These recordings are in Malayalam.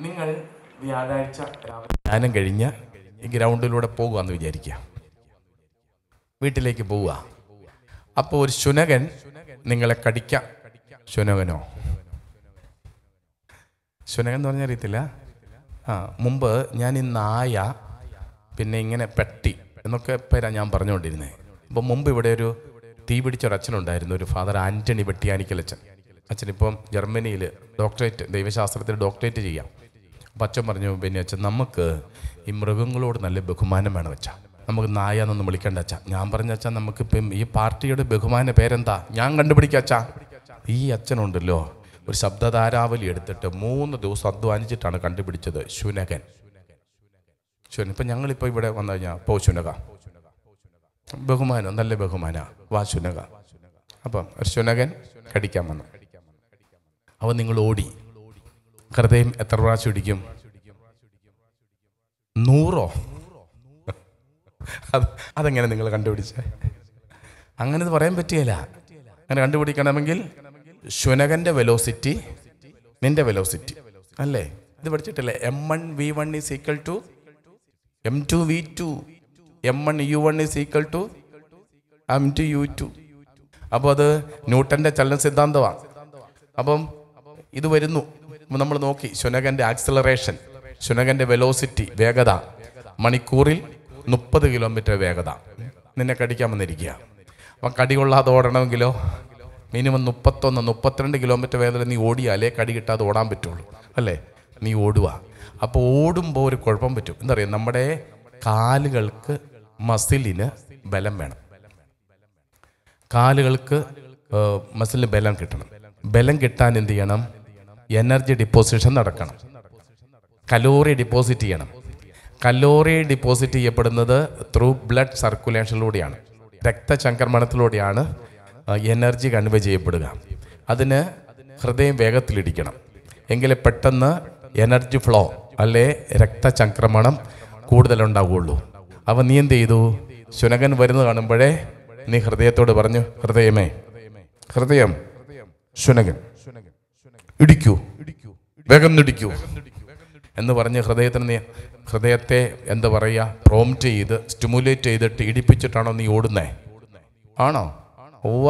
നിങ്ങൾ വ്യാഴാഴ്ച രാവിലെ ധ്യാനം കഴിഞ്ഞ് ഈ ഗ്രൗണ്ടിലൂടെ പോകുകയെന്ന് വിചാരിക്കുക, വീട്ടിലേക്ക് പോവുക. അപ്പോൾ ഒരു ശുനകൻ നിങ്ങളെ കടിക്കാം. ശുനകനോ? ശുനകൻ എന്ന് പറഞ്ഞാൽ അറിയത്തില്ല. മുമ്പ് ഞാൻ ഈ നായ, പിന്നെ ഇങ്ങനെ പെട്ടി എന്നൊക്കെ പേരാണ് ഞാൻ പറഞ്ഞുകൊണ്ടിരുന്നത്. അപ്പോൾ മുമ്പ് ഇവിടെ ഒരു തീ പിടിച്ചൊരച്ഛനുണ്ടായിരുന്നു, ഒരു ഫാദർ ആൻ്റണി വെട്ടിയാനിക്കലച്ഛൻ. അച്ഛനിപ്പം ജർമ്മനിയിൽ ഡോക്ടറേറ്റ്, ദൈവശാസ്ത്രത്തിൽ ഡോക്ടറേറ്റ് ചെയ്യാം. അപ്പം അച്ഛൻ പറഞ്ഞു, പിന്നെ അച്ഛൻ നമുക്ക് ഈ മൃഗങ്ങളോട് നല്ല ബഹുമാനം വേണം അച്ഛാ, നമുക്ക് നായ എന്നൊന്നും വിളിക്കേണ്ട അച്ഛാ. ഞാൻ പറഞ്ഞ അച്ഛാ, നമുക്കിപ്പം ഈ പാർട്ടിയുടെ ബഹുമാന പേരെന്താ, ഞാൻ കണ്ടുപിടിക്കാം അച്ഛാ. ഈ അച്ഛനുണ്ടല്ലോ ഒരു ശബ്ദധാരാവലി എടുത്തിട്ട് 3 ദിവസം അധ്വാനിച്ചിട്ടാണ് കണ്ടുപിടിച്ചത് ശുനകൻ. ഇപ്പം ഞങ്ങളിപ്പോൾ ഇവിടെ വന്നു കഴിഞ്ഞാൽ പോ ശുനക, ബഹുമാനം, നല്ല ബഹുമാന, വാ ശുനക. അപ്പം ഒരു ശുനകൻ കടിക്കാൻ വന്നു. അവൻ നിങ്ങൾ ഓടി. ഹൃദയം എത്ര പ്രാവശ്യം ഇടിക്കും? 100? അതെങ്ങനെ നിങ്ങൾ കണ്ടുപിടിച്ചേ? അങ്ങനെ പറയാൻ പറ്റുകയില്ല. അങ്ങനെ കണ്ടുപിടിക്കണമെങ്കിൽ ശുനകന്റെ വെലോസിറ്റി നിന്റെ വെലോസിറ്റി അല്ലേ? ഇത് പഠിച്ചിട്ടില്ലേ? M1 V1 is equal to M2 V2, M1 U1 is equal to M2 U2. അപ്പോൾ അത് ന്യൂട്ടന്റെ ചലന സിദ്ധാന്തമാണ്. അപ്പം ഇത് വരുന്നു, നമ്മൾ നോക്കി ശുനകന്റെ ആക്സിലറേഷൻ, ശുനകന്റെ വെലോസിറ്റി, വേഗത മണിക്കൂറിൽ 30 കിലോമീറ്റർ വേഗത. നിന്നെ കടിക്കാൻ വന്നിരിക്കുക. അപ്പം കടി കൊള്ളാതെ ഓടണമെങ്കിലോ മിനിമം 31-32 കിലോമീറ്റർ വേഗത നീ ഓടിയാലേ കടി കിട്ടാതെ ഓടാൻ പറ്റുള്ളൂ അല്ലേ? നീ ഓടുക. അപ്പോൾ ഓടുമ്പോൾ ഒരു കുഴപ്പം പറ്റും. എന്താ പറയുക, നമ്മുടെ കാലുകൾക്ക് മസിലിന് ബലം വേണം. കാലുകൾക്ക് മസിലിന് ബലം കിട്ടണം. ബലം കിട്ടാൻ എന്ത് ചെയ്യണം? എനർജി ഡിപ്പോസിഷൻ നടക്കണം, കലോറി ഡിപ്പോസിറ്റ് ചെയ്യണം. കലോറി ഡിപ്പോസിറ്റ് ചെയ്യപ്പെടുന്നത് ത്രൂ ബ്ലഡ് സർക്കുലേഷനിലൂടെയാണ്, രക്തചംക്രമണത്തിലൂടെയാണ് എനർജി കൺവേ ചെയ്യപ്പെടുക. അതിന് ഹൃദയം വേഗത്തിലിടിക്കണം, എങ്കിലേ പെട്ടെന്ന് എനർജി ഫ്ലോ അല്ലെ രക്തചംക്രമണം കൂടുതലുണ്ടാവുകയുള്ളൂ. അപ്പം നീ എന്ത് ചെയ്തു? ശുനകൻ വരുന്നത് കാണുമ്പോഴേ നീ ഹൃദയത്തോട് പറഞ്ഞു, ഹൃദയമേ, ഹൃദയം, ശുനകൻ ഇടിക്കൂ, വേഗം ഇടിക്കൂ എന്ന് പറഞ്ഞ് ഹൃദയത്തെ എന്താ പറയുക, പ്രോംപ്റ്റ് ചെയ്ത് സ്റ്റിമുലേറ്റ് ചെയ്തിട്ട് ഇടിപ്പിച്ചിട്ടാണോ നീ ഓടുന്നേ? ആണോ? ഓവ.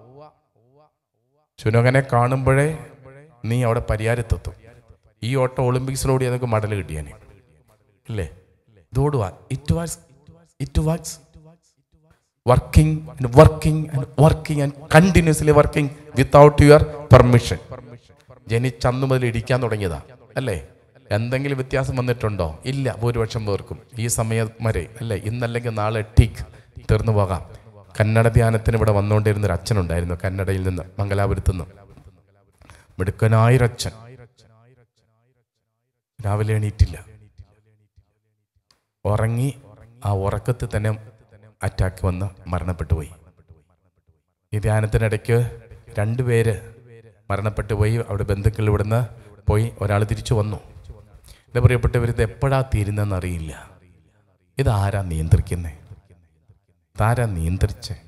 ശുനകനെ കാണുമ്പോഴേ നീ അവിടെ പരിഹാരത്തെത്തും. ഈ ഓട്ടം ഒളിമ്പിക്സിലോടി എനിക്ക് മെഡൽ കിട്ടിയാനെ ഇല്ലേ? ഇതോടുക. It was working and continuously working without your permission. ജനിച്ചന്നു മുതൽ ഇടിക്കാൻ തുടങ്ങിയതാ അല്ലേ? എന്തെങ്കിലും വ്യത്യാസം വന്നിട്ടുണ്ടോ? ഇല്ല. ഭൂരിപക്ഷം പേർക്കും ഈ സമയം വരെ അല്ലേ, ഇന്നല്ലെങ്കിൽ നാളെ ടീക്ക് തീർന്നു പോകാം. കന്നഡ ധ്യാനത്തിന് ഇവിടെ വന്നുകൊണ്ടിരുന്നൊരു അച്ഛനുണ്ടായിരുന്നു, കന്നഡയിൽ നിന്ന്, മംഗലാപുരത്തു നിന്ന്. മിടുക്കനായൊരച്ഛൻ. രാവിലെ എണീറ്റില്ല, ഉറങ്ങി. ആ ഉറക്കത്തിൽ തന്നെ അറ്റാക്ക് വന്ന് മരണപ്പെട്ടു പോയി. ഈ ധ്യാനത്തിനിടയ്ക്ക് 2 പേര് മരണപ്പെട്ടു പോയി. അവിടെ ബന്ധുക്കൾ ഇവിടുന്ന് പോയി, ഒരാൾ തിരിച്ചു വന്നു. എൻ്റെ പ്രിയപ്പെട്ടവർ, ഇത് എപ്പോഴാ തീരുന്നതെന്ന് അറിയില്ല. ഇതാരാ നിയന്ത്രിക്കുന്നേ? ഇതാരാ നിയന്ത്രിച്ചേ?